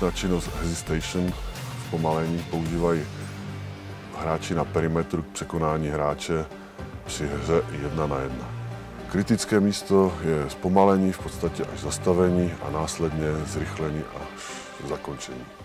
Závěrečná činnost Hesitation, zpomalení, používají hráči na perimetru k překonání hráče při hře 1 na 1. Kritické místo je zpomalení, v podstatě až zastavení a následně zrychlení až zakončení.